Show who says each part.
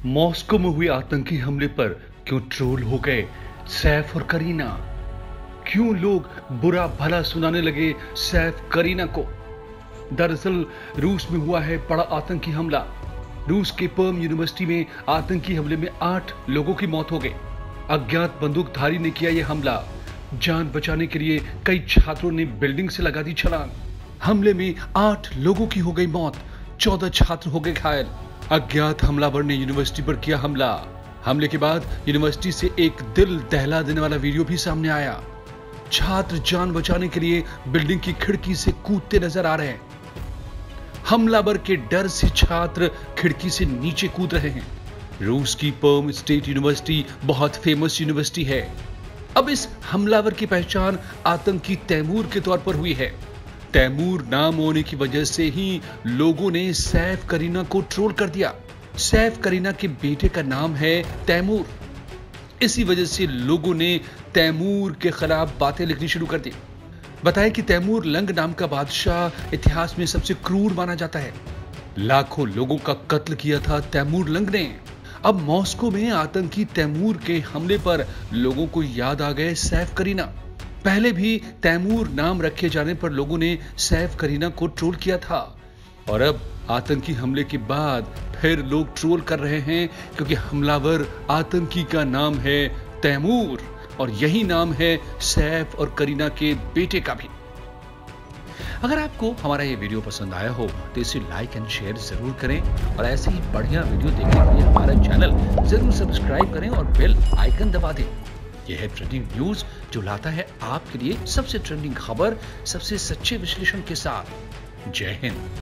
Speaker 1: Moscow में हुए आतंकी हमले पर क्यों ट्रोल हो गए सैफ और करीना? क्यों लोग बुरा भला सुनाने लगे सैफ करीना को? दरअसल रूस में हुआ है बड़ा आतंकी हमला। रूस के पर्म यूनिवर्सिटी में आतंकी हमले में 8 लोगों की मौत हो गई। अज्ञात बंदूकधारी ने किया यह हमला। जान बचाने के लिए कई छात्रों ने बिल्डिंग से लगा दी छलांग। हमले में 8 लोगों की हो गई मौत, 14 छात्र हो गए घायल। अज्ञात हमलावर ने यूनिवर्सिटी पर किया हमला। हमले के बाद यूनिवर्सिटी से एक दिल दहला देने वाला वीडियो भी सामने आया। छात्र जान बचाने के लिए बिल्डिंग की खिड़की से कूदते नजर आ रहे हैं। हमलावर के डर से छात्र खिड़की से नीचे कूद रहे हैं। रूस की पर्म स्टेट यूनिवर्सिटी बहुत फेमस यूनिवर्सिटी है। अब इस हमलावर की पहचान आतंकी तैमूर के तौर पर हुई है। तैमूर नाम होने की वजह से ही लोगों ने सैफ करीना को ट्रोल कर दिया। सैफ करीना के बेटे का नाम है तैमूर। इसी वजह से लोगों ने तैमूर के खिलाफ बातें लिखनी शुरू कर दी। बताया कि तैमूर लंग नाम का बादशाह इतिहास में सबसे क्रूर माना जाता है। लाखों लोगों का कत्ल किया था तैमूर लंग ने। अब मॉस्को में आतंकी तैमूर के हमले पर लोगों को याद आ गए सैफ करीना। पहले भी तैमूर नाम रखे जाने पर लोगों ने सैफ करीना को ट्रोल किया था, और अब आतंकी हमले के बाद फिर लोग ट्रोल कर रहे हैं क्योंकि हमलावर आतंकी का नाम है तैमूर, और यही नाम है सैफ और करीना के बेटे का भी। अगर आपको हमारा ये वीडियो पसंद आया हो तो इसे लाइक एंड शेयर जरूर करें, और ऐसे ही बढ़िया वीडियो देखने के लिए हमारा चैनल जरूर सब्सक्राइब करें और बेल आइकन दबा दें। यह है ट्रेंडिंग न्यूज, जो लाता है आपके लिए सबसे ट्रेंडिंग खबर सबसे सच्चे विश्लेषण के साथ। जय हिंद।